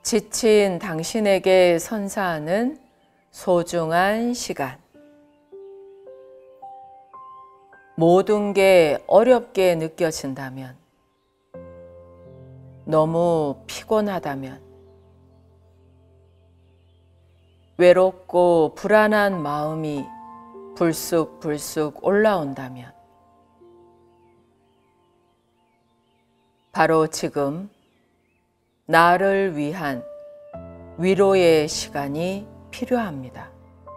지친 당신에게 선사하는 소중한 시간. 모든 게 어렵게 느껴진다면, 너무 피곤하다면, 외롭고 불안한 마음이 불쑥불쑥 올라온다면, 바로 지금 나를 위한 위로의 시간이 필요합니다.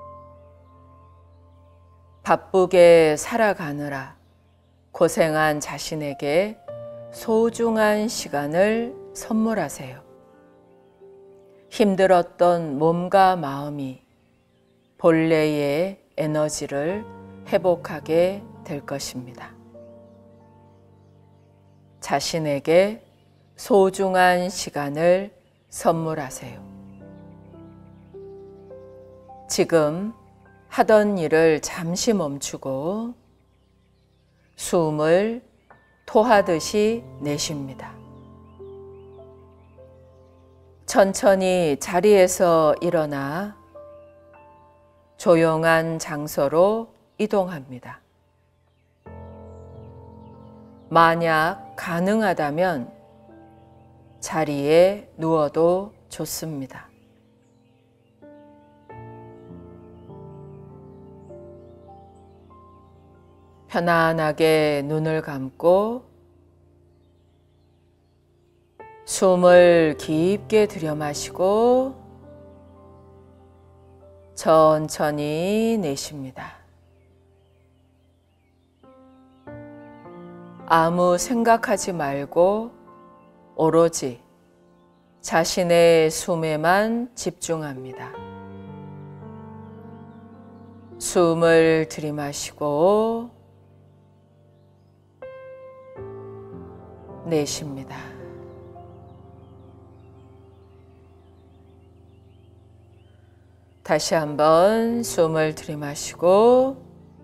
바쁘게 살아가느라 고생한 자신에게 소중한 시간을 선물하세요. 힘들었던 몸과 마음이 본래의 에너지를 회복하게 될 것입니다. 자신에게 소중한 시간을 선물하세요. 지금 하던 일을 잠시 멈추고 숨을 토하듯이 내쉽니다. 천천히 자리에서 일어나 조용한 장소로 이동합니다. 만약 가능하다면 자리에 누워도 좋습니다. 편안하게 눈을 감고 숨을 깊게 들여마시고 천천히 내쉽니다. 아무 생각하지 말고 오로지 자신의 숨에만 집중합니다. 숨을 들이마시고 내쉽니다. 다시 한번 숨을 들이마시고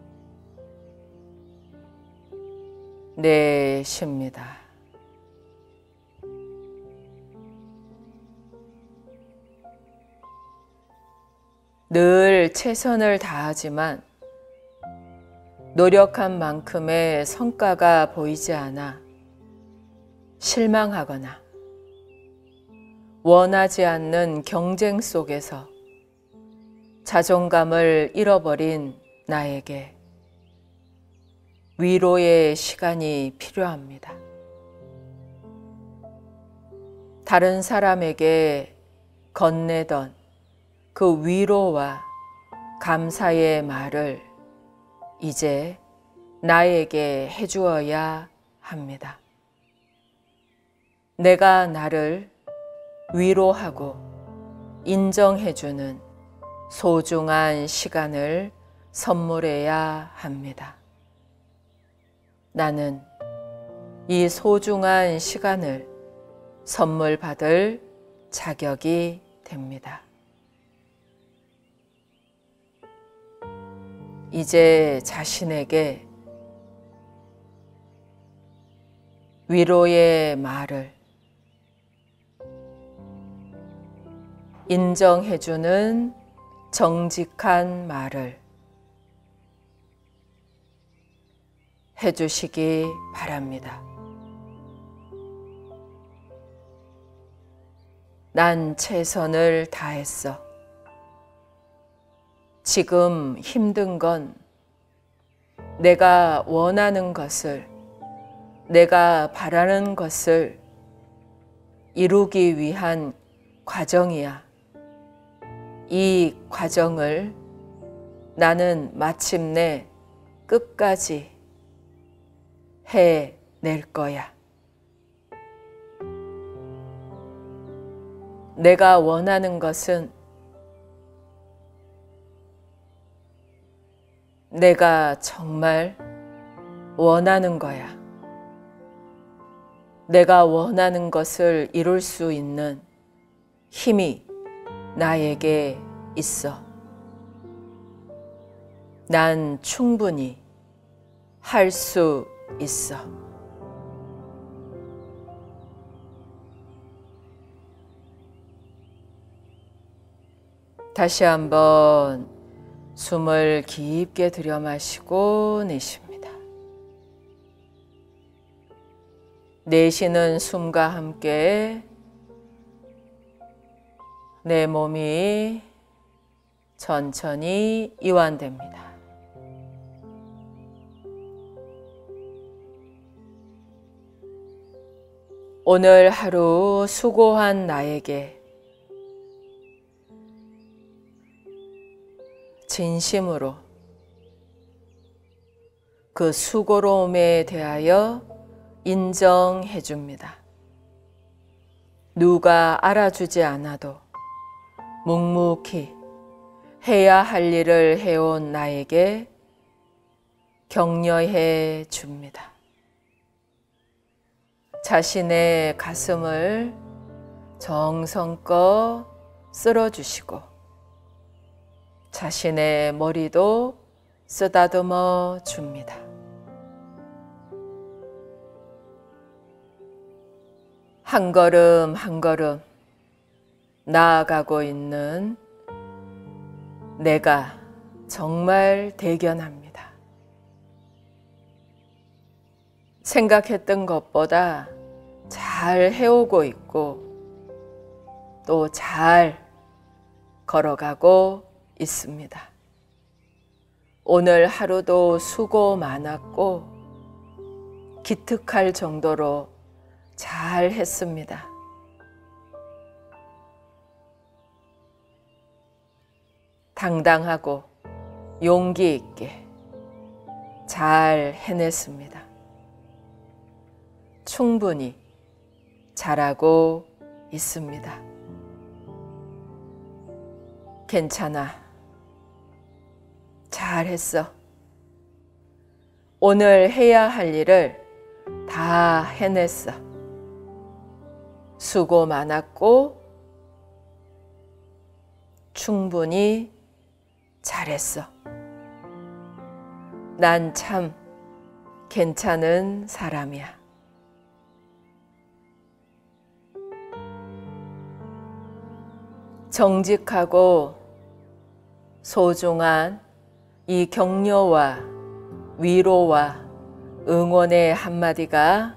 내쉽니다. 늘 최선을 다하지만 노력한 만큼의 성과가 보이지 않아 실망하거나 원하지 않는 경쟁 속에서 자존감을 잃어버린 나에게 위로의 시간이 필요합니다. 다른 사람에게 건네던 그 위로와 감사의 말을 이제 나에게 해주어야 합니다. 내가 나를 위로하고 인정해주는 소중한 시간을 선물해야 합니다. 나는 이 소중한 시간을 선물 받을 자격이 됩니다. 이제 자신에게 위로의 말을 인정해주는 정직한 말을 해주시기 바랍니다. 난 최선을 다했어. 지금 힘든 건 내가 원하는 것을, 내가 바라는 것을 이루기 위한 과정이야. 이 과정을 나는 마침내 끝까지 해낼 거야. 내가 원하는 것은 내가 정말 원하는 거야. 내가 원하는 것을 이룰 수 있는 힘이 나에게 있어. 난 충분히 할 수 있어. 다시 한번 숨을 깊게 들여 마시고 내쉽니다. 내쉬는 숨과 함께 내 몸이 천천히 이완됩니다. 오늘 하루 수고한 나에게 진심으로 그 수고로움에 대하여 인정해 줍니다. 누가 알아주지 않아도 묵묵히 해야 할 일을 해온 나에게 격려해 줍니다. 자신의 가슴을 정성껏 쓸어주시고 자신의 머리도 쓰다듬어 줍니다. 한 걸음 한 걸음 나아가고 있는 내가 정말 대견합니다. 생각했던 것보다 잘 해오고 있고 또 잘 걸어가고 있습니다. 오늘 하루도 수고 많았고 기특할 정도로 잘 했습니다. 당당하고 용기 있게 잘 해냈습니다. 충분히 잘하고 있습니다. 괜찮아. 잘했어. 오늘 해야 할 일을 다 해냈어. 수고 많았고 충분히 잘했어. 난 참 괜찮은 사람이야. 정직하고 소중한 이 격려와 위로와 응원의 한마디가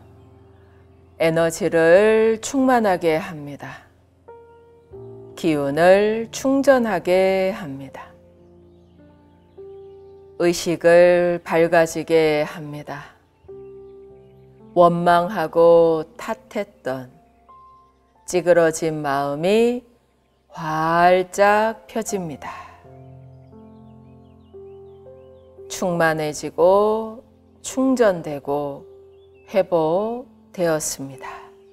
에너지를 충만하게 합니다. 기운을 충전하게 합니다. 의식을 밝아지게 합니다. 원망하고 탓했던 찌그러진 마음이 활짝 펴집니다. 충만해지고 충전되고 회복되었습니다.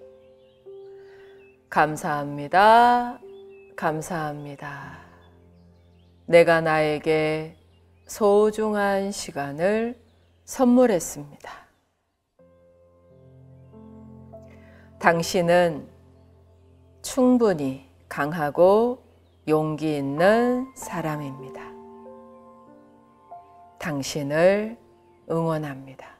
감사합니다. 감사합니다. 내가 나에게 소중한 시간을 선물했습니다. 당신은 충분히 강하고 용기 있는 사람입니다. 당신을 응원합니다.